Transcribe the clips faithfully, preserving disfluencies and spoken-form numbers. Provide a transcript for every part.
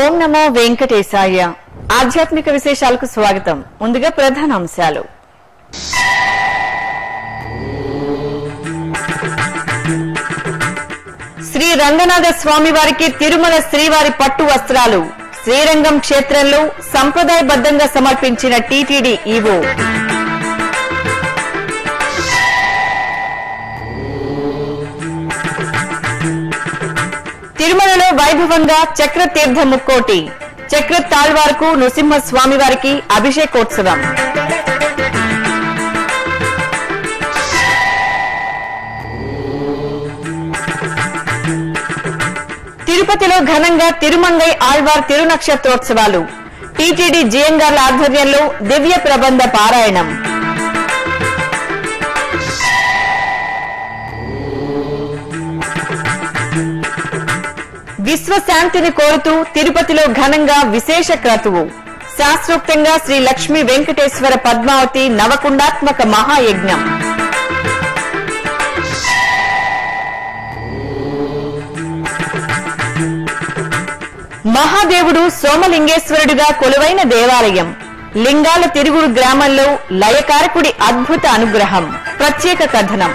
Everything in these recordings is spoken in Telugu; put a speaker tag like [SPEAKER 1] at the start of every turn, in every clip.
[SPEAKER 1] ఓం నమో వెంకటేశాయ. ఆధ్యాత్మిక విశేషాలకు స్వాగతం. ముందుగా ప్రధాన అంశాలు. శ్రీ రంగనాథ స్వామి వారికి తిరుమల శ్రీవారి పట్టు వస్త్రాలు శ్రీరంగం క్షేత్రంలో సంప్రదాయబద్దంగా సమర్పించిన టీటీడీ ఈవో. తిరుమలలో వైభవంగా చక్ర తీర్థ ముక్కోటి చక్ర తాళ్వార్కు నృసింహ స్వామి వారికి అభిషేకోత్సవం. తిరుపతిలో ఘనంగా తిరుమంగై ఆళ్వార్ తిరునక్షత్రోత్సవాలు టీటీడీ జియంగార్ల ఆధ్వర్యంలో దివ్య ప్రబంధ పారాయణం. విశ్వశాంతిని కోరుతూ తిరుపతిలో ఘనంగా విశేష క్రతువు శాస్త్రోక్తంగా శ్రీ లక్ష్మీ వెంకటేశ్వర పద్మావతి నవకుండాత్మక మహాయజ్ఞం. మహాదేవుడు సోమలింగేశ్వరుడిగా కొలువైన దేవాలయం లింగాల తిరుగుడు గ్రామంలో లయకారకుడి అద్భుత అనుగ్రహం. ప్రత్యేక కథనం.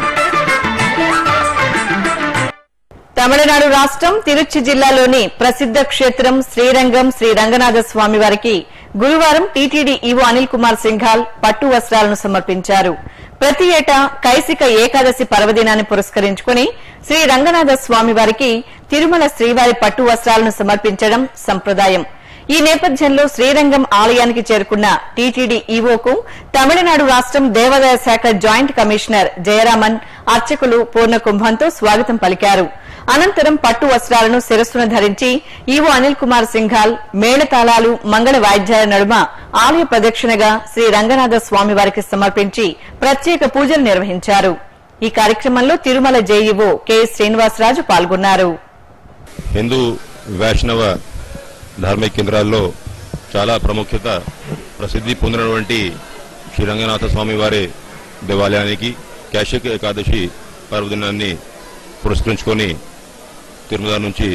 [SPEAKER 1] తమిళనాడు రాష్ట్రం తిరుచి జిల్లాలోని ప్రసిద్ధ క్షేత్రం శ్రీరంగం శ్రీ రంగనాథ స్వామి వారికి గురువారం టీటీడీ ఈవో అనిల్ కుమార్ సింఘాల్ పట్టు వస్త్రాలను సమర్పించారు. ప్రతి ఏటా కైసిక ఏకాదశి పర్వదినాన్ని పురస్కరించుకుని శ్రీ రంగనాథ స్వామి వారికి తిరుమల శ్రీవారి పట్టు వస్త్రాలను సమర్పించడం సంప్రదాయం. ఈ నేపథ్యంలో శ్రీరంగం ఆలయానికి చేరుకున్న టీటీడీ ఈవోకు తమిళనాడు రాష్ట్రం దేవాదాయ శాఖ జాయింట్ కమిషనర్ జయరామన్ అర్చకులు పూర్ణకుంభంతో స్వాగతం పలికారు. అనంతరం పట్టు వస్త్రాలను శిరస్సును ధరించి ఈవో అనిల్ కుమార్ సింఘాల్ మేళతాళాలు మంగళ వాయిద్యాల నడుమ ఆలయ ప్రదక్షిణగా శ్రీ రంగనాథ స్వామి వారికి సమర్పించి ప్రత్యేక పూజలు నిర్వహించారు. ఈ కార్యక్రమంలో తిరుమల జేఈఓ కె శ్రీనివాసరాజు పాల్గొన్నారు.
[SPEAKER 2] హిందూ వైష్ణవ ధార్మిక కేంద్రాల్లో చాలా ప్రాముఖ్యత ప్రసిద్ధి పొందినటువంటి శ్రీ రంగనాథ స్వామి వారి దేవాలయానికి కైసిక ఏకాదశి పర్వదినాన్ని పురస్కరించుకొని తిరుమల నుంచి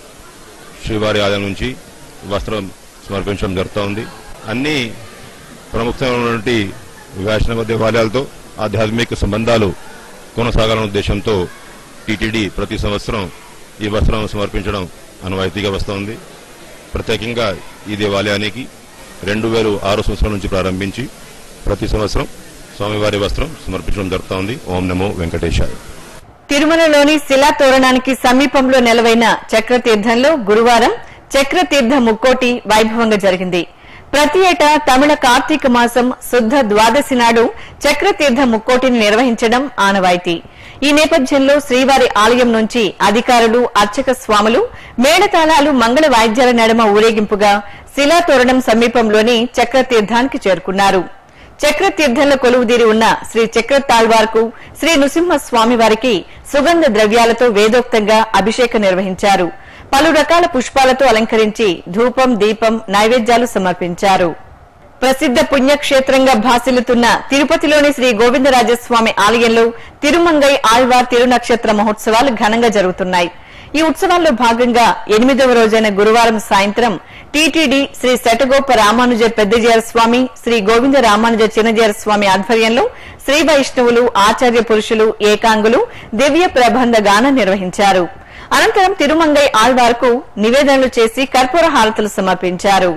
[SPEAKER 2] శ్రీవారి ఆలయం నుంచి వస్త్రం సమర్పించడం జరుగుతూ ఉంది. అన్ని ప్రముఖమైనటువంటి వైష్ణవ దేవాలయాలతో ఆధ్యాత్మిక సంబంధాలు కొనసాగాలనే ఉద్దేశంతో టీటీడీ ప్రతి సంవత్సరం ఈ వస్త్రం సమర్పించడం అనువాయితీగా వస్తోంది. ప్రత్యేకంగా ఈ దేవాలయానికి రెండు వేల ఆరు సంవత్సరం నుంచి ప్రారంభించి ప్రతి సంవత్సరం స్వామివారి వస్త్రం సమర్పించడం జరుగుతోంది. ఓం నమో వెంకటేశాయ.
[SPEAKER 1] తిరుమలలోని శిలాతోరణానికి సమీపంలో నెలవైన చక్రతీర్థంలో గురువారం చక్రతీర్థ ముక్కోటి వైభవంగా జరిగింది. ప్రతి ఏటా తమిళ కార్తీక మాసం శుద్ధ ద్వాదశి నాడు చక్రతీర్థ ముక్కోటిని నిర్వహించడం ఆనవాయితీ. ఈ నేపథ్యంలో శ్రీవారి ఆలయం నుంచి అధికారులు అర్చక స్వాములు మేళతాళాలు మంగళ వాయిద్యాల నడుమ ఊరేగింపుగా శిలాతోరణం సమీపంలోని చక్రతీర్థానికి చేరుకున్నారు. చక్రతీర్థంలో కొలువుదీరి ఉన్న శ్రీ చక్ర తాళ్వార్కు శ్రీ నృసింహ స్వామి వారికి సుగంధ ద్రవ్యాలతో వేదోక్తంగా అభిషేకం నిర్వహించారు. పలు రకాల పుష్పాలతో అలంకరించి ధూపం దీపం నైవేద్యాలు సమర్పించారు. ప్రసిద్ధ పుణ్యక్షేత్రంగా భాసిల్లుతున్న తిరుపతిలోని శ్రీ గోవిందరాజస్వామి ఆలయంలో తిరుమంగై ఆళ్వార్ తిరునక్షత్ర మహోత్సవాలు ఘనంగా జరుగుతున్నాయి. ఈ ఉత్సవాల్లో భాగంగా ఎనిమిదవ రోజైన గురువారం సాయంత్రం టీటీడీ శ్రీ శటగోప రామానుజ పెద్దజీయర స్వామి శ్రీ గోవింద రామానుజ చిన్నజీయర స్వామి ఆధ్వర్యంలో శ్రీ వైష్ణవులు ఆచార్య పురుషులు ఏకాంగులు దివ్య ప్రబంధ గానం నిర్వహించారు. అనంతరం తిరుమంగై ఆళ్వార్కు నివేదనలు చేసి కర్పూర హారతులు సమర్పించారు.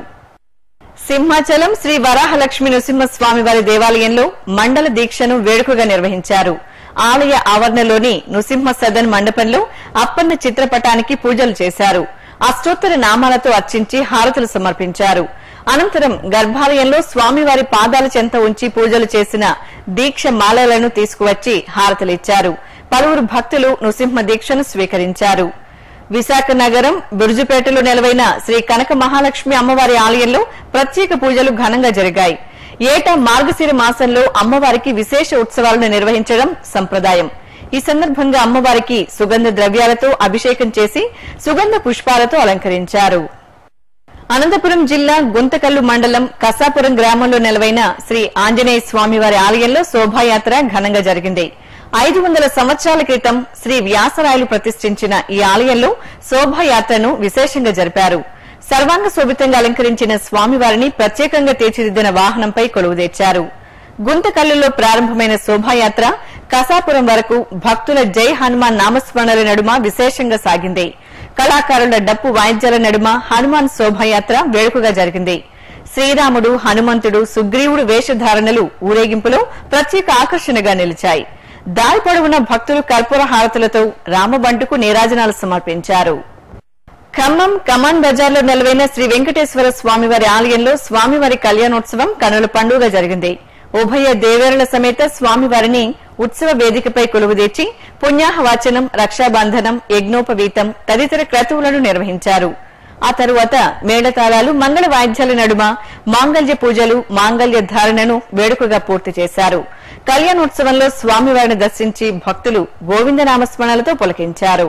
[SPEAKER 1] సింహాచలం శ్రీ వరాహలక్ష్మి నృసింహస్వామి వారి దేవాలయంలో మండల దీక్షను వేడుకగా నిర్వహించారు. ఆలయ ఆవరణలోని నృసింహ సదన్ మండపంలో అప్పన్న చిత్రపటానికి పూజలు చేశారు. అష్టోత్తర నామాలతో అర్చించి హారతులు సమర్పించారు. అనంతరం గర్భాలయంలో స్వామివారి పాదాల చెంత ఉంచి పూజలు చేసిన దీక్ష మాలలను తీసుకువచ్చి హారతులిచ్చారు. పలువురు భక్తులు నృసింహ దీక్షను స్వీకరించారు. విశాఖ నగరం బుర్జుపేటలో నెలవైన శ్రీ కనక మహాలక్ష్మి అమ్మవారి ఆలయంలో ప్రత్యేక పూజలు ఘనంగా జరిగాయి. ఏటా మార్గశిర మాసంలో అమ్మవారికి విశేష ఉత్సవాలను నిర్వహించడం సంప్రదాయం. ఈ సందర్భంగా అమ్మవారికి సుగంధ ద్రవ్యాలతో అభిషేకం చేసి సుగంధ పుష్పాలతో అలంకరించారు. అనంతపురం జిల్లా గుంతకల్లు మండలం కసాపురం గ్రామంలో నెలవైన శ్రీ ఆంజనేయ స్వామివారి ఆలయంలో శోభాయాత్ర ఘనంగా జరిగింది. ఐదు వందల సంవత్సరాల క్రితం శ్రీ వ్యాసరాయలు ప్రతిష్ఠించిన ఈ ఆలయంలో శోభాయాత్రను విశేషంగా జరిపారు. సర్వాంగ శోభితంగా అలంకరించిన స్వామివారిని ప్రత్యేకంగా తీర్చిదిద్దిన వాహనంపై కొలువుదీర్చారు. గుంతకల్లులో ప్రారంభమైన శోభాయాత్ర కసాపురం వరకు భక్తుల జై హనుమాన్ నామస్మరణల నడుమ విశేషంగా సాగింది. కళాకారుల డప్పు వాయిద్యాల నడుమ హనుమాన్ శోభాయాత్ర వేడుకగా జరిగింది. శ్రీరాముడు, హనుమంతుడు, సుగ్రీవుడు వేషధారణలు ఊరేగింపులో ప్రత్యేక ఆకర్షణగా నిలిచాయి. దారి పొడవున భక్తులు కర్పూర హారతులతో రామబంటుకు నీరాజనాలు సమర్పించారు. ఖమ్మం కమాన్ బజార్లో నెలవైన శ్రీ వెంకటేశ్వర స్వామివారి ఆలయంలో స్వామివారి కళ్యాణోత్సవం కనుల పండుగ జరిగింది. ఉభయ దేవేరుల సమేత స్వామివారిని ఉత్సవ వేదికపై కొలువుదీర్చి పుణ్యాహవాచనం, రక్షాబంధనం, యజ్ఞోపవీతం తదితర క్రతువులను నిర్వహించారు. ఆ తరువాత మేళతాళాలు, మంగళ వాయిద్యాల నడుమ మాంగళ్య పూజలు, మాంగళ్య ధారణను వేడుకగా పూర్తి చేశారు. కళ్యాణోత్సవంలో స్వామివారిని దర్శించి భక్తులు గోవిందనామస్మరణలతో పులకించారు.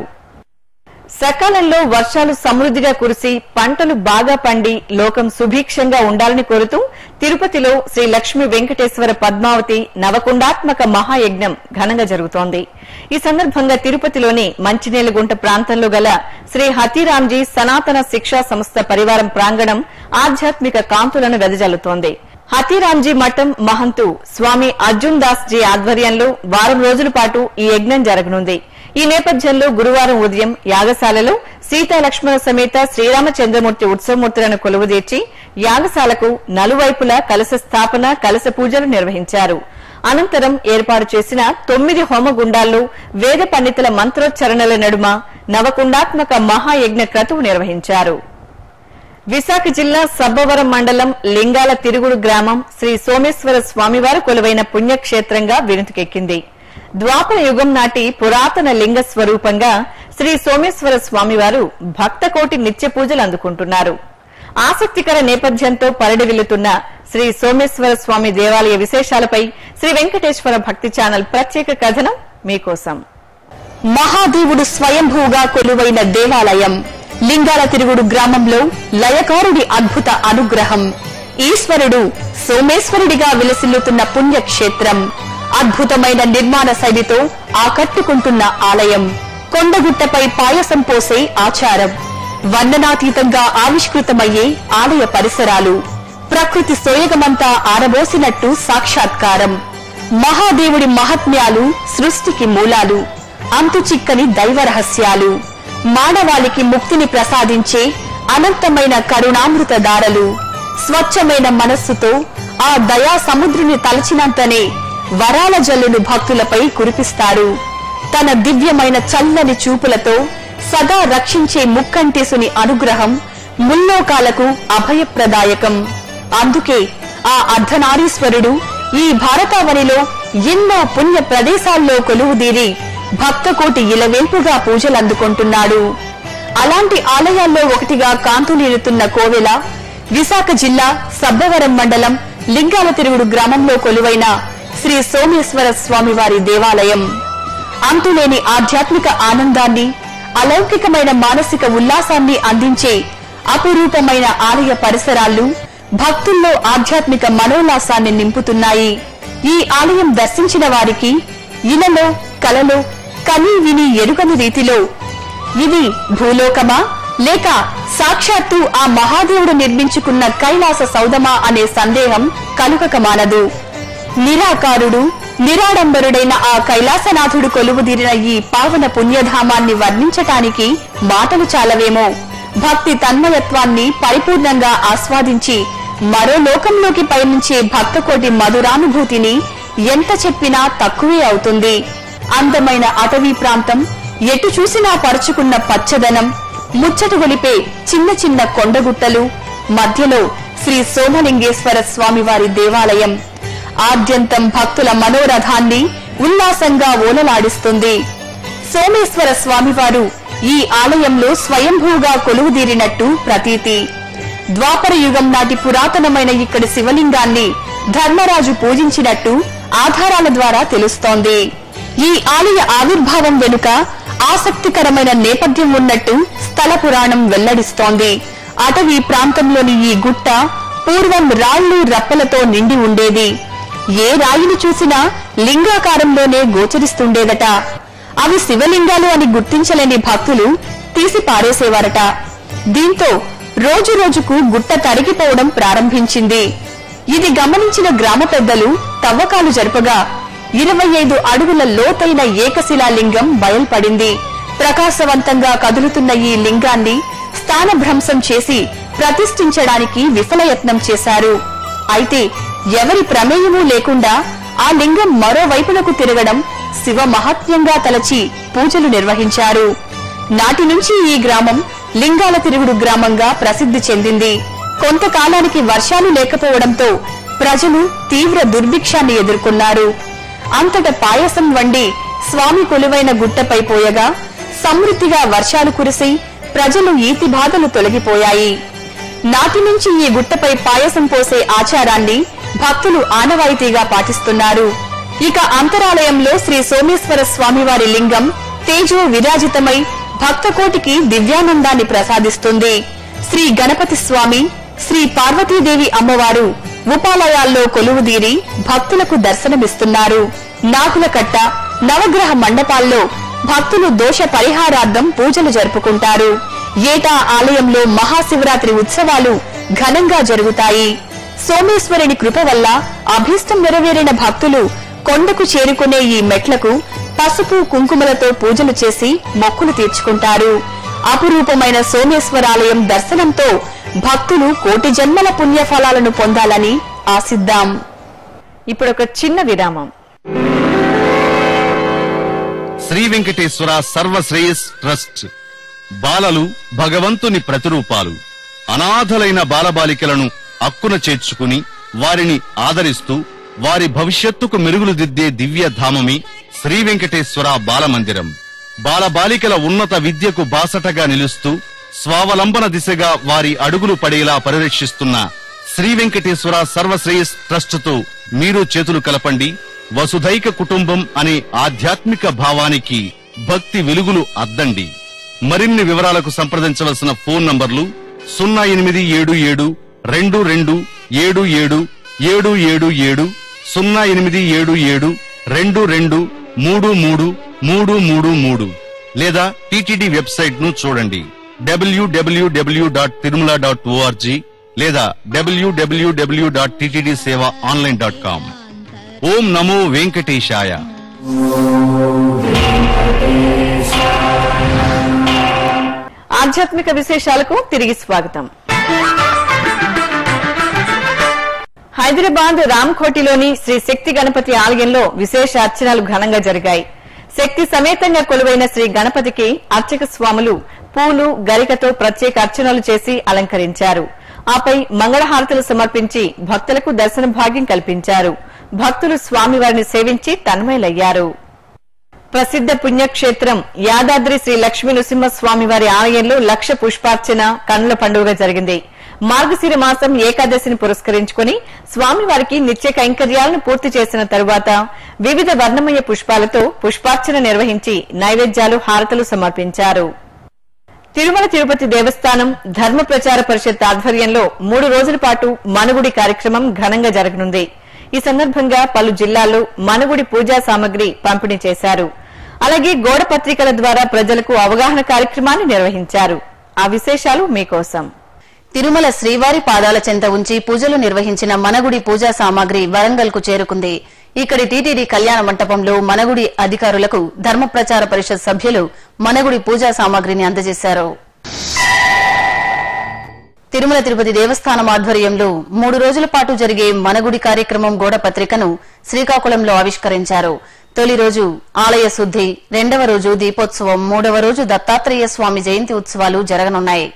[SPEAKER 1] సకాలంలో వర్షాలు సమృద్దిగా కురిసి పంటలు బాగా పండి లోకం సుభిక్షంగా ఉండాలని కోరుతూ తిరుపతిలో శ్రీ లక్ష్మీ వెంకటేశ్వర పద్మావతి నవకుండాత్మక మహాయజ్ఞం ఘనంగా జరుగుతోంది. ఈ సందర్భంగా తిరుపతిలోని మంచినీలగుంట ప్రాంతంలో గల శ్రీ హతీరాంజీ సనాతన శిక్షా సంస్థ పరివారం ప్రాంగణం ఆధ్యాత్మిక కాంతులను వెదజల్లుతోంది. హతీరాంజీ మఠం మహంతు స్వామి అర్జున్ దాస్ జీ ఆధ్వర్యంలో వారం రోజుల పాటు ఈ యజ్ఞం జరగనుంది. ఈ నేపథ్యంలో గురువారం ఉదయం యాగశాలలో సీతాలక్ష్మణ సమేత శ్రీరామచంద్రమూర్తి ఉత్సవమూర్తులను కొలువుదీర్చి యాగశాలకు నలువైపులా కలశ స్థాపన, కలశ పూజలు నిర్వహించారు. అనంతరం ఏర్పాటు చేసిన తొమ్మిది హోమగుండాల్లో వేద పండితుల మంత్రోచ్చరణల నడుమ నవకుండాత్మక మహాయజ్ఞ క్రతువు నిర్వహించారు. విశాఖ జిల్లా సబ్బవరం మండలం లింగాల తిరుగుడు గ్రామం శ్రీ సోమేశ్వర స్వామివారు కొలువైన పుణ్యక్షేత్రంగా వినుతికెక్కింది. ద్వాపర యుగం నాటి పురాతన లింగ స్వరూపంగా శ్రీ సోమేశ్వర స్వామివారు భక్తకోటి నిత్య పూజలు అందుకుంటున్నారు. ఆసక్తికర నేపథ్యంతో పరిడివిల్లుతున్న శ్రీ సోమేశ్వర స్వామి దేవాలయ విశేషాలపై శ్రీ వెంకటేశ్వర భక్తి ఛానల్ ప్రత్యేక కథనం మీకోసం.
[SPEAKER 3] మహాదేవుడు స్వయంభూగా కొలువైన దేవాలయం లింగాల తిరుగుడు గ్రామంలో లయకారుడి అద్భుత అనుగ్రహం. ఈశ్వరుడు సోమేశ్వరుడిగా విలసిల్లుతున్న పుణ్యక్షేత్రం. అద్భుతమైన నిర్మాణ శైలితో ఆకట్టుకుంటున్న ఆలయం. కొండగుట్టపై పాయసం పోసే ఆచారం. వర్ణనాతీతంగా ఆవిష్కృతమయ్యే ఆలయ పరిసరాలు. ప్రకృతి సోయగమంతా ఆరబోసినట్టు సాక్షాత్కారం. మహాదేవుడి మహాత్మ్యాలు సృష్టికి మూలాలు. అంతుచిక్కని దైవ రహస్యాలు. మానవాళికి ముక్తిని ప్రసాదించే అనంతమైన కరుణామృత దారలు. స్వచ్ఛమైన మనస్సుతో ఆ దయా సముద్రుని తలచినంతనే వరాల జల్లును భక్తులపై కురిపిస్తాడు. తన దివ్యమైన చల్లని చూపులతో సదా రక్షించే ముక్కంటేసుని అనుగ్రహం ముల్లోకాలకు అభయప్రదాయకం. అందుకే ఆ అర్ధనారీశ్వరుడు ఈ భారతావనిలో ఎన్నో పుణ్య ప్రదేశాల్లో కొలువుదీరి భక్తకోటి ఇలవేల్పుగా పూజలందుకుంటున్నాడు. అలాంటి ఆలయాల్లో ఒకటిగా కాంతులీరుతున్న కోవెల విశాఖ జిల్లా సబ్బవరం మండలం లింగాల తిరుగుడు గ్రామంలో కొలువైన శ్రీ సోమేశ్వర స్వామివారి దేవాలయం. అంతులేని ఆధ్యాత్మిక ఆనందాన్ని, అలౌకికమైన మానసిక ఉల్లాసాన్ని అందించే అపురూపమైన ఆలయ పరిసరాలు భక్తుల్లో ఆధ్యాత్మిక మనోల్లాసాన్ని నింపుతున్నాయి. ఈ ఆలయం దర్శించిన వారికి ఇలలో కలలో కని విని ఎరుగని రీతిలో ఇది భూలోకమా లేక సాక్షాత్తు ఆ మహాదేవుడు నిర్మించుకున్న కైలాస సౌధమా అనే సందేహం కలుగక మానదు. నిరాకారుడు, నిరాడంబరుడైన ఆ కైలాసనాథుడు కొలువుదీరిన ఈ పావన పుణ్యధామాన్ని వర్ణించటానికి మాటలు చాలవేమో. భక్తి తన్మయత్వాన్ని పరిపూర్ణంగా ఆస్వాదించి మరో లోకంలోకి పయనించే భక్తకోటి మధురానుభూతిని ఎంత చెప్పినా తక్కువే అవుతుంది. అందమైన అటవీ ప్రాంతం, ఎటు చూసినా పరుచుకున్న పచ్చదనం, ముచ్చట గొలిపే చిన్న చిన్న కొండగుట్టలు, మధ్యలో శ్రీ సోమలింగేశ్వర స్వామివారి దేవాలయం ఆద్యంతం భక్తుల మనోరథాన్ని ఉల్లాసంగా ఓలలాడిస్తుంది. సోమేశ్వర స్వామివారు ఈ ఆలయంలో స్వయంభూగా కొలువుదీరినట్టు ప్రతీతి. ద్వాపర యుగం నాటి పురాతనమైన ఇక్కడి శివలింగాన్ని ధర్మరాజు పూజించినట్టు ఆధారాల ద్వారా తెలుస్తోంది. ఈ ఆలయ ఆవిర్భావం వెనుక ఆసక్తికరమైన నేపథ్యం ఉన్నట్టు స్థల పురాణం వెల్లడిస్తోంది. అటవీ ప్రాంతంలోని ఈ గుట్ట పూర్వం రాళ్లు రప్పలతో నిండి ఉండేది. ఏ రాయిని చూసినా లింగాకారంలోనే గోచరిస్తుండేదట. అవి శివలింగాలు అని గుర్తించలేని భక్తులు తీసి పారేసేవారట. దీంతో రోజు రోజుకు గుట్ట తరిగిపోవడం ప్రారంభించింది. ఇది గమనించిన గ్రామ పెద్దలు తవ్వకాలు జరపగా ఇరవై ఐదు అడుగుల లోతైన ఏకశిలాలింగం బయల్పడింది. ప్రకాశవంతంగా కదులుతున్న ఈ లింగాన్ని స్థానభ్రంశం చేసి ప్రతిష్ఠించడానికి విఫలయత్నం చేశారు. అయితే ఎవరి ప్రమేయమూ లేకుండా ఆ లింగం మరోవైపునకు తిరగడం శివ మహాత్మ్యంగా తలచి పూజలు నిర్వహించారు. నాటి నుంచి ఈ గ్రామం లింగాల తిరుగుడు గ్రామంగా ప్రసిద్ధి చెందింది. కొంతకాలానికి వర్షాలు లేకపోవడంతో ప్రజలు తీవ్ర దుర్భిక్షాన్ని ఎదుర్కొన్నారు. అంతట పాయసం వండి స్వామి కొలువైన గుట్టపై పోయగా సమృద్ధిగా వర్షాలు కురిసి ప్రజలు ఈతి బాధలు తొలగిపోయాయి. నాటి నుంచి ఈ గుట్టపై పాయసం పోసే ఆచారాన్ని భక్తులు ఆనవాయితీగా పాటిస్తున్నారు. ఇక అంతరాలయంలో శ్రీ సోమేశ్వర స్వామివారి లింగం తేజో విరాజితమై భక్తకోటికి దివ్యానందాన్ని ప్రసాదిస్తుంది. శ్రీ గణపతి స్వామి, శ్రీ పార్వతీదేవి అమ్మవారు ఉపాలయాల్లో కొలువుదీరి భక్తులకు దర్శనమిస్తున్నారు. నాకుల కట్ట, నవగ్రహ మండపాల్లో భక్తులు దోష పరిహారార్థం పూజలు జరుపుకుంటారు. ఏటా ఆలయంలో మహాశివరాత్రి ఉత్సవాలు ఘనంగా జరుగుతాయి. సోమేశ్వరుని కృప వల్ల అభీష్టం నెరవేరిన భక్తులు కొండకు చేరుకునే ఈ మెట్లకు పసుపు కుంకుమలతో పూజలు చేసి మొక్కులు తీర్చుకుంటారు. అపురూపమైన సోమేశ్వరాలయం దర్శనంతో భక్తులు కోటి జన్మల పుణ్యఫలాలను పొందాలని ఆశిద్దాం.
[SPEAKER 1] ఇప్పుడు ఒక చిన్న విరామం.
[SPEAKER 4] శ్రీ వెంకటేశ్వర సర్వశ్రేయస్ ట్రస్ట్ బాలలు భగవంతుని ప్రతిరూపాలు. అనాథలైన బాలబాలికలను అక్కున చేర్చుకుని వారిని ఆదరిస్తూ వారి భవిష్యత్తుకు మెరుగులు దిద్దే దివ్య ధామమే శ్రీ వెంకటేశ్వర బాలమందిరం. బాలబాలికల ఉన్నత విద్యకు బాసటగా నిలుస్తూ స్వావలంబన దిశగా వారి అడుగులు పడేలా పరిరక్షిస్తున్న శ్రీ వెంకటేశ్వర సర్వశ్రేయస్ ట్రస్టుతో మీరు చేతులు కలపండి. వసుధైక కుటుంబం అనే ఆధ్యాత్మిక భావానికి భక్తి వెలుగులు అద్దండి. మరిన్ని వివరాలకు సంప్రదించవలసిన ఫోన్ నంబర్లు సున్నా ఎనిమిది ఏడు ఏడు రెండు రెండు ఏడు ఏడు ఏడు ఏడు ఏడు సున్నా ఎనిమిది ఏడు ఏడు రెండు రెండు మూడు మూడు మూడు మూడు మూడు లేదా టీటీడీ వెబ్సైట్ ను చూడండి W W W dot Tirumala dot O R G లేదా W W W dot TTD Seva online dot com. ఓం నమో వెంకటేశాయ.
[SPEAKER 1] ఆధ్యాత్మిక విశేషాలకు తిరిగి స్వాగతం. హైదరాబాద్ రామ్కోటిలోని శ్రీ శక్తి గణపతి ఆలయంలో విశేష అర్చనలు ఘనంగా జరిగాయి. శక్తి సమేతంగా కొలువైన శ్రీ గణపతికి అర్చక స్వాములు పూలు గరికతో ప్రత్యేక అర్చనలు చేసి అలంకరించారు. ఆపై మంగళహారతులు సమర్పించి భక్తులకు దర్శన భాగ్యం కల్పించారు. భక్తులు స్వామివారిని సేవించి తన్మయులయ్యారు. ప్రసిద్ధ పుణ్యక్షేత్రం యాదాద్రి శ్రీ లక్ష్మీ నృసింహస్వామివారి ఆలయంలో లక్ష పుష్పార్చన కన్నుల పండుగ జరిగింది. మార్గశిర మాసం ఏకాదశిని పురస్కరించుకుని స్వామివారికి నిత్య కైంకర్యాలను పూర్తి చేసిన తరువాత వివిధ వర్ణమయ పుష్పాలతో పుష్పార్చన నిర్వహించి నైవేద్యాలు హారతులు సమర్పించారు. తిరుమల తిరుపతి దేవస్థానం ధర్మ ప్రచార పరిషత్ ఆధ్వర్యంలో మూడు రోజుల పాటు మనుగుడి కార్యక్రమం ఘనంగా జరగనుంది. ఈ సందర్భంగా పలు జిల్లాల్లో మనుగుడి పూజా సామగ్రి పంపిణీ చేశారు. అలాగే గోడ పత్రికల ద్వారా ప్రజలకు అవగాహన కార్యక్రమాన్ని నిర్వహించారు. ఆ విశేషాలు మీకోసం.
[SPEAKER 3] తిరుమల శ్రీవారి పాదాల చెంత ఉంచి పూజలు నిర్వహించిన మనగుడి పూజా సామాగ్రి వరంగల్ కు చేరుకుంది. ఇక్కడి టీటీడీ కళ్యాణ మంటపంలో మనగుడి అధికారులకు ధర్మ ప్రచార పరిషత్ సభ్యులు మనగుడి పూజా సామాగ్రిని అందజేశారు. తిరుమల తిరుపతి దేవస్థానం ఆధ్వర్యంలో మూడు రోజుల పాటు జరిగే మనగుడి కార్యక్రమం గోడ పత్రికను శ్రీకాకుళంలో ఆవిష్కరించారు. తొలి రోజు ఆలయ శుద్ది, రెండవ రోజు దీపోత్సవం, మూడవ రోజు దత్తాత్రేయ స్వామి జయంతి ఉత్సవాలు జరగనున్నాయి.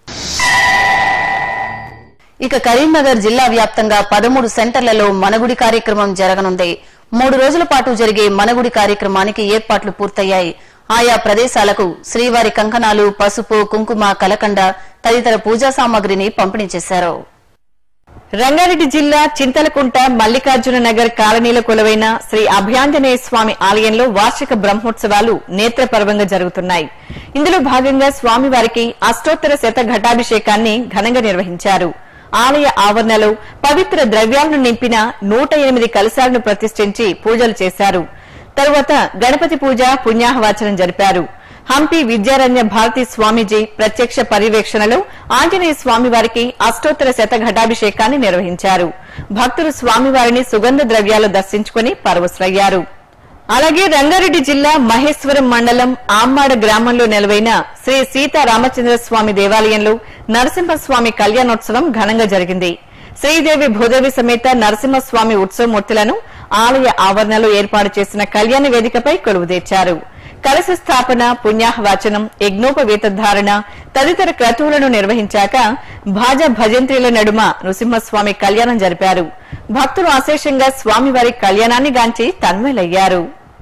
[SPEAKER 3] ఇక కరీంనగర్ జిల్లా వ్యాప్తంగా పదమూడు సెంటర్లలో మనగుడి కార్యక్రమం జరగనుంది. మూడు రోజుల పాటు జరిగే మనగుడి కార్యక్రమానికి ఏర్పాట్లు పూర్తయ్యాయి. ఆయా ప్రదేశాలకు శ్రీవారి కంకణాలు, పసుపు, కుంకుమ, కలకండ తదితర పూజా సామాగ్రిని పంపిణీ చేశారు.
[SPEAKER 1] రంగారెడ్డి జిల్లా చింతలకుంట మల్లికార్జున నగర్ కాలనీలో కొలువైన శ్రీ అభయాంజనేయ స్వామి ఆలయంలో వార్షిక బ్రహ్మోత్సవాలు నేత్రపర్వంగా జరుగుతున్నాయి. ఇందులో భాగంగా స్వామివారికి అష్టోత్తర శత ఘటాభిషేకాన్ని ఘనంగా నిర్వహించారు. ఆలయ ఆవరణలో పవిత్ర ద్రవ్యాలను నింపిన నూట ఎనిమిది కలశాలను ప్రతిష్ఠించి పూజలు చేశారు. తరువాత గణపతి పూజ, పుణ్యాహవాచనం జరిపారు. హంపి విద్యారణ్య భారతి స్వామీజీ ప్రత్యక్ష పర్యవేక్షణలో ఆంజనేయ స్వామివారికి అష్టోత్తర శతఘటాభిషేకాన్ని నిర్వహించారు. భక్తులు స్వామివారిని సుగంధ ద్రవ్యాలు దర్శించుకుని పరవశులయ్యారు. అలాగే రంగారెడ్డి జిల్లా మహేశ్వరం మండలం ఆమ్మాడ గ్రామంలో నెలవైన శ్రీ సీతారామచంద్ర స్వామి దేవాలయంలో నరసింహస్వామి కళ్యాణోత్సవం ఘనంగా జరిగింది. శ్రీదేవి భూదేవి సమేత నరసింహస్వామి ఉత్సవమూర్తులను ఆలయ ఆవరణలో ఏర్పాటు చేసిన కళ్యాణ వేదికపై కొలువుదీర్చారు. కలశ స్థాపన, పుణ్యాహవాచనం, యజ్ఞోపవీత ధారణ తదితర క్రతువులను నిర్వహించాక భాజ భజంత్రీల నడుమ నృసింహస్వామి కళ్యాణం జరిపారు. భక్తులు అశేషంగా స్వామివారి కళ్యాణాన్ని గాంచి తన్మయులయ్యారు.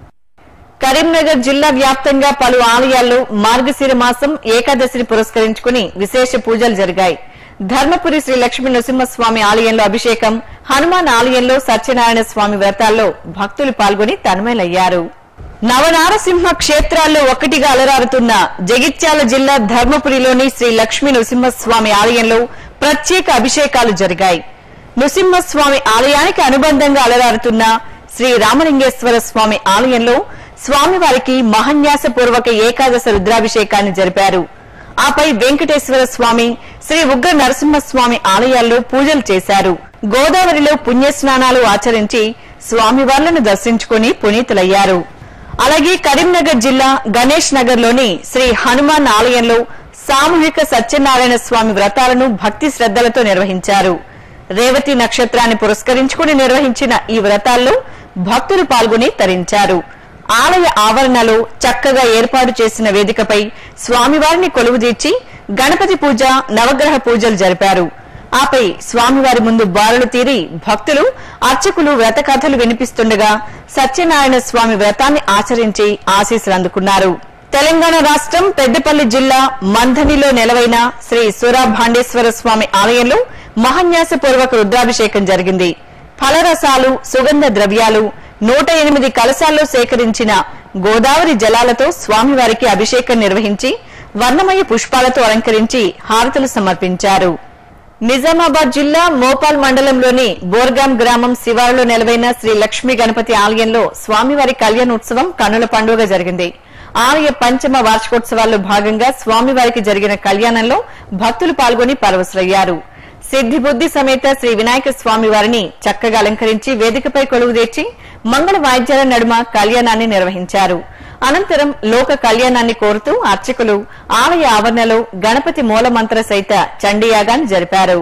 [SPEAKER 1] కరీంనగర్ జిల్లా వ్యాప్తంగా పలు ఆలయాల్లో మార్గశిర మాసం ఏకాదశిని పురస్కరించుకుని విశేష పూజలు జరిగాయి. ధర్మపురి శ్రీ లక్ష్మీ నృసింహస్వామి ఆలయంలో అభిషేకం, హనుమాన్ ఆలయంలో సత్యనారాయణ స్వామి వ్రతాల్లో భక్తులు పాల్గొని తన్మయులయ్యారు. నవనారసింహ క్షేత్రాల్లో ఒకటిగా అలరారుతున్న జగిత్యాల జిల్లా ధర్మపురిలోని శ్రీ లక్ష్మీ నృసింహస్వామి ఆలయంలో ప్రత్యేక అభిషేకాలు జరిగాయి. నృసింహస్వామి ఆలయానికి అనుబంధంగా అలరారుతున్న శ్రీ రామలింగేశ్వర స్వామి ఆలయంలో స్వామివారికి మహాన్యాసపూర్వక ఏకాదశ రుద్రాభిషేకాన్ని జరిపారు. ఆపై వెంకటేశ్వర స్వామి, శ్రీ ఉగ్ర నరసింహస్వామి ఆలయాల్లో పూజలు చేశారు. గోదావరిలో పుణ్యస్నానాలు ఆచరించి స్వామివార్లను దర్శించుకుని పునీతులయ్యారు. అలాగే కరీంనగర్ జిల్లా గణేష్ నగర్ లోని శ్రీ హనుమాన్ ఆలయంలో సామూహిక సత్యనారాయణ స్వామి వ్రతాలను భక్తి శ్రద్దలతో నిర్వహించారు. రేవతి నక్షత్రాన్ని పురస్కరించుకుని నిర్వహించిన ఈ వ్రతాల్లో భక్తులు పాల్గొని తరించారు. ఆలయ ఆవరణలో చక్కగా ఏర్పాటు చేసిన వేదికపై స్వామివారిని కొలువుదీర్చి గణపతి పూజ, నవగ్రహ పూజలు జరిపారు. ఆపై స్వామివారి ముందు బారులు తీరి భక్తులు, అర్చకులు వ్రత కథలు వినిపిస్తుండగా సత్యనారాయణ స్వామి వ్రతాన్ని ఆచరించి ఆశీస్సులు అందుకున్నారు. తెలంగాణ రాష్ట్రం పెద్దపల్లి జిల్లా మంథనిలో నెలవైన శ్రీ సూరాభాండేశ్వర స్వామి ఆలయంలో మహాన్యాసపూర్వక రుద్రాభిషేకం జరిగింది. ఫలరసాలు, సుగంధ ద్రవ్యాలు, నూట ఎనిమిది కలశాల్లో సేకరించిన గోదావరి జలాలతో స్వామివారికి అభిషేకం నిర్వహించి వర్ణమయ పుష్పాలతో అలంకరించి హారతులు సమర్పించారు. నిజామాబాద్ జిల్లా మోపాల్ మండలంలోని బోర్గాం గ్రామం శివారులో నెలవైన శ్రీ లక్ష్మీ గణపతి ఆలయంలో స్వామివారి కళ్యాణోత్సవం కన్నుల పండుగ జరిగింది. ఆలయ పంచమ వార్షికోత్సవాల్లో భాగంగా స్వామివారికి జరిగిన కళ్యాణంలో భక్తులు పాల్గొని పరవశులయ్యారు. సిద్దిబుద్ది సమేత శ్రీ వినాయక స్వామి వారిని చక్కగా అలంకరించి వేదికపై కొలువుదీర్చి మంగళ వాయిద్యాల నడుమ కళ్యాణాన్ని నిర్వహించారు. అనంతరం లోక కళ్యాణాన్ని కోరుతూ అర్చకులు ఆలయ ఆవరణలో గణపతి మూలమంత్ర సహిత చండీయాగాన్ని జరిపారు.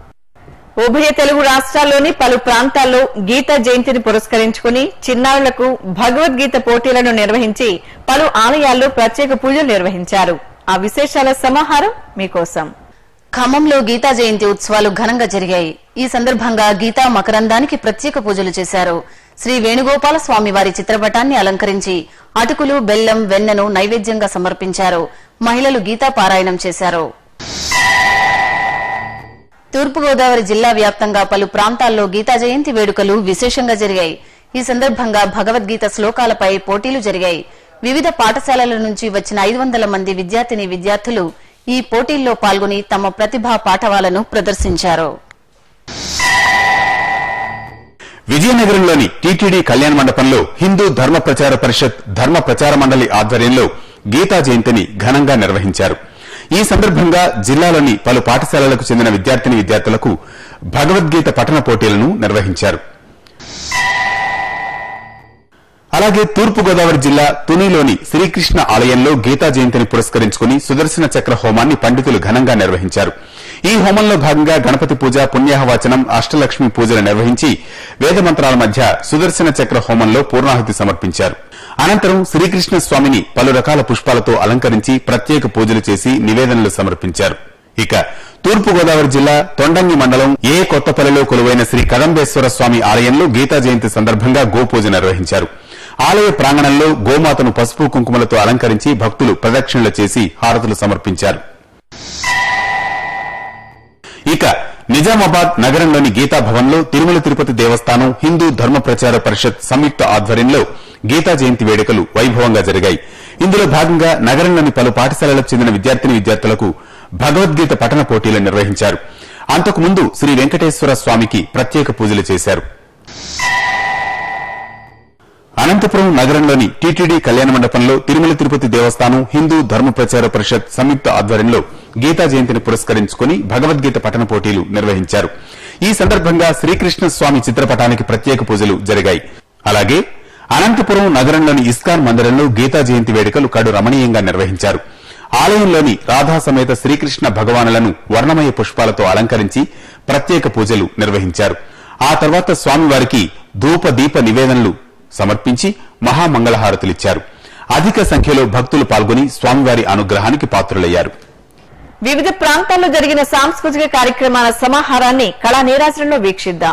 [SPEAKER 1] ఉభయ తెలుగు రాష్ట్రాల్లోని పలు ప్రాంతాల్లో గీతా జయంతిని పురస్కరించుకుని చిన్నారులకు భగవద్గీత పోటీలను నిర్వహించి పలు ఆలయాల్లో ప్రత్యేక పూజలు నిర్వహించారు. ఆ విశేషాల సమాహారం మీకోసం.
[SPEAKER 3] ఖమ్మంలో గీతా జయంతి ఉత్సవాలు ఘనంగా జరిగాయి. ఈ సందర్భంగా గీతా మకరందానికి ప్రత్యేక పూజలు చేశారు. శ్రీ వేణుగోపాల స్వామి వారి చిత్రపటాన్ని అలంకరించి అటుకులు, బెల్లం, వెన్నను నైవేద్యంగా సమర్పించారు. మహిళలు గీతా పారాయణం చేశారు. తూర్పుగోదావరి జిల్లా వ్యాప్తంగా పలు ప్రాంతాల్లో గీతా జయంతి వేడుకలు విశేషంగా జరిగాయి. ఈ సందర్భంగా భగవద్గీత శ్లోకాలపై పోటీలు జరిగాయి. వివిధ పాఠశాలల నుంచి వచ్చిన ఐదు వందల మంది విద్యార్థిని విద్యార్థులు ఈ పోటీల్లో పాల్గొని తమ ప్రతిభా పాఠవాలను ప్రదర్శించారు.
[SPEAKER 5] విజయనగరంలోని టీటీడీ కళ్యాణ మండపంలో హిందూ ధర్మ ప్రచార పరిషత్ ధర్మ ప్రచార మండలి ఆధ్వర్యంలో గీతా జయంతిని ఘనంగా నిర్వహించారు. ఈ సందర్భంగా జిల్లాలోని పలు పాఠశాలలకు చెందిన విద్యార్థిని విద్యార్థులకు భగవద్గీత పఠన పోటీలను నిర్వహించారు. అలాగే తూర్పుగోదావరి జిల్లా తునిలోని శ్రీకృష్ణ ఆలయంలో గీతా జయంతిని పురస్కరించుకుని సుదర్శన చక్ర హోమాన్ని పండితులు ఘనంగా నిర్వహించారు. ఈ హోమంలో భాగంగా గణపతి పూజ, పుణ్యాహవాచనం, అష్టలక్ష్మి పూజలు నిర్వహించి వేదమంత్రాల మధ్య సుదర్శన చక్ర హోమంలో పూర్ణాహుతి సమర్పించారు. అనంతరం శ్రీకృష్ణ స్వామిని పలు రకాల పుష్పాలతో అలంకరించి ప్రత్యేక పూజలు చేసి నివేదనలు సమర్పించారు. ఇక తూర్పుగోదావరి జిల్లా తొండంగి మండలం ఏ కొత్తపల్లిలో కొలువైన శ్రీ కదంబేశ్వర స్వామి ఆలయంలో గీతా జయంతి సందర్భంగా గోపూజ నిర్వహించారు. ఆలయ ప్రాంగణంలో గోమాతను పసుపు కుంకుమలతో అలంకరించి భక్తులు ప్రదక్షిణలు చేసి హారతులు సమర్పించారు. ఇక నిజామాబాద్ నగరంలోని గీతా భవన్లో తిరుమల తిరుపతి దేవస్థానం హిందూ ధర్మ ప్రచార పరిషత్ సంయుక్త ఆధ్వర్యంలో గీతా జయంతి వేడుకలు వైభవంగా జరిగాయి. ఇందులో భాగంగా నగరంలోని పలు పాఠశాలలకు చెందిన విద్యార్థిని విద్యార్థులకు భగవద్గీత పఠన పోటీలు నిర్వహించారు. అంతకుముందు శ్రీ వెంకటేశ్వర స్వామికి ప్రత్యేక పూజలు చేశారు. అనంతపురం నగరంలోని టీటీడీ కళ్యాణ మండపంలో తిరుమల తిరుపతి దేవస్థానం హిందూ ధర్మ ప్రచార పరిషత్ సంయుక్త ఆధ్వర్యంలో గీతా జయంతిని పురస్కరించుకుని భగవద్గీత పఠన పోటీలు నిర్వహించారు. ఈ సందర్భంగా శ్రీకృష్ణ స్వామి చిత్రపటానికి ప్రత్యేక పూజలు జరిగాయి. అలాగే అనంతపురం నగరంలోని ఇస్కాన్ మందిరంలో గీతా జయంతి వేడుకలు కడు రమణీయంగా నిర్వహించారు. ఆలయంలోని రాధా సమేత శ్రీకృష్ణ భగవానులను వర్ణమయ పుష్పాలతో అలంకరించి ప్రత్యేక పూజలు నిర్వహించారు. ఆ తర్వాత స్వామివారికి ధూప దీప నివేదనలు సమర్పించి మహామంగళహారతులిచ్చారు. అధిక సంఖ్యలో భక్తులు పాల్గొని స్వామివారి అనుగ్రహానికి పాత్రులయ్యారు.
[SPEAKER 1] వివిధ ప్రాంతాల్లో జరిగిన సాంస్కృతిక కార్యక్రమాల సమాహారాన్ని కళా నీరాజనంలో వీక్షిద్దాం.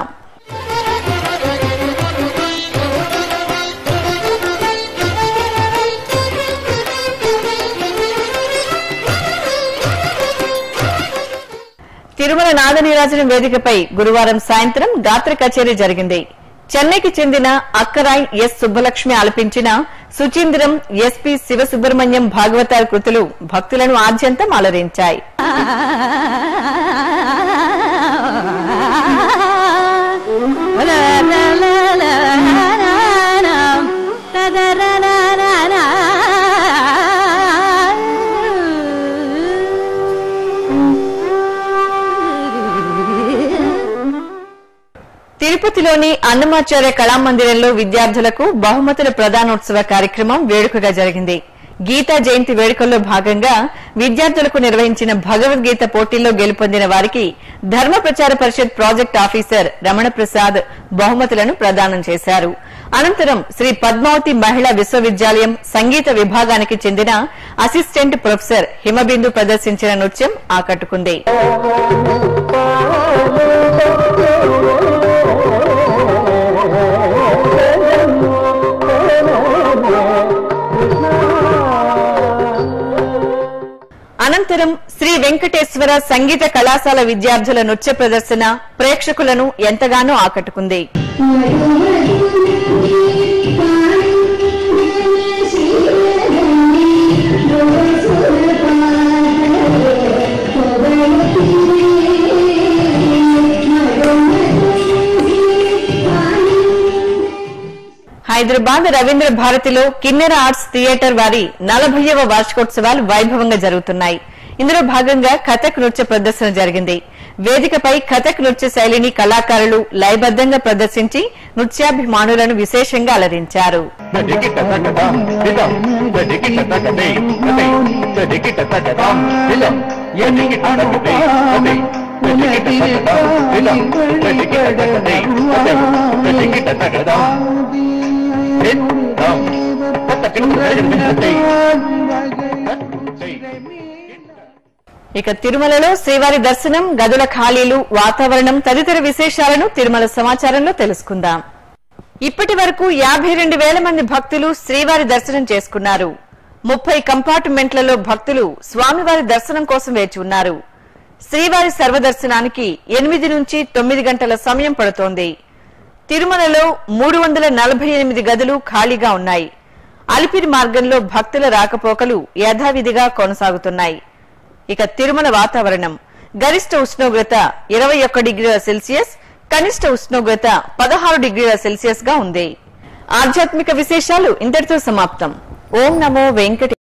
[SPEAKER 1] తిరుమల నాద నీరాజనం వేదికపై గురువారం సాయంత్రం గాత్ర కచేరీ జరిగింది. చెన్నైకి చెందిన అక్కరాయ్ ఎస్ సుబ్బలక్ష్మి ఆలపించిన సుచీంద్రం ఎస్పి శివసుబ్రహ్మణ్యం భాగవతాల కృతులు భక్తులను ఆద్యంతం అలరించాయి. తిరుపతిలోని అన్నమాచార్య కళామందిరంలో విద్యార్థులకు బహుమతుల ప్రదానోత్సవ కార్యక్రమం వేడుకగా జరిగింది. గీతా జయంతి వేడుకల్లో భాగంగా విద్యార్థులకు నిర్వహించిన భగవద్గీత పోటీల్లో గెలుపొందిన వారికి ధర్మ ప్రచార పరిషత్ ప్రాజెక్ట్ ఆఫీసర్ రమణ ప్రసాద్ బహుమతులను ప్రదానం చేశారు. అనంతరం శ్రీ పద్మావతి మహిళా విశ్వవిద్యాలయం సంగీత విభాగానికి చెందిన అసిస్టెంట్ ప్రొఫెసర్ హిమబిందు ప్రదర్శించిన నృత్యం ఆకట్టుకుంది. అనంతరం శ్రీ వెంకటేశ్వర సంగీత కళాశాల విద్యార్థుల నృత్య ప్రదర్శన ప్రేక్షకులను ఎంతగానో ఆకట్టుకుంది. హైదరాబాద్ రవీంద్ర భారతిలో కిన్నెర ఆర్ట్స్ థియేటర్ వారి నలభైవ వార్షికోత్సవాలు వైభవంగా జరుగుతున్నాయి. ఇందులో భాగంగా కథక్ నృత్య ప్రదర్శన జరిగింది. వేదికపై కథక్ నృత్య శైలిని కళాకారులు లయబద్దంగా ప్రదర్శించి నృత్యాభిమానులను విశేషంగా అలరించారు. ఇక తిరుమలలో శ్రీవారి దర్శనం, గదుల ఖాళీలు, వాతావరణం తదితర విశేషాలను తిరుమల సమాచారంలో తెలుసుకుందాం. ఇప్పటి వరకు యాభై రెండు వేల మంది భక్తులు శ్రీవారి దర్శనం చేసుకున్నారు. ముప్పై కంపార్ట్మెంట్లలో భక్తులు స్వామివారి దర్శనం కోసం వేచి ఉన్నారు. శ్రీవారి సర్వదర్శనానికి ఎనిమిది నుంచి తొమ్మిది గంటల సమయం పడుతోంది. తిరుమలలో మూడు వందల నలభై ఎనిమిది గదులు ఖాళీగా ఉన్నాయి. అలిపిరి మార్గంలో భక్తుల రాకపోకలు యథావిధిగా కొనసాగుతున్నాయి. ఇక తిరుమల వాతావరణం గరిష్ట ఉష్ణోగ్రత ఇరవై ఒక్క డిగ్రీల సెల్సియస్, కనిష్ట ఉష్ణోగ్రత పదహారు డిగ్రీల సెల్సియస్ గా ఉంది. ఆధ్యాత్మిక విశేషాలు ఇంతటితో సమాప్తం. ఓం నమో వెంకటే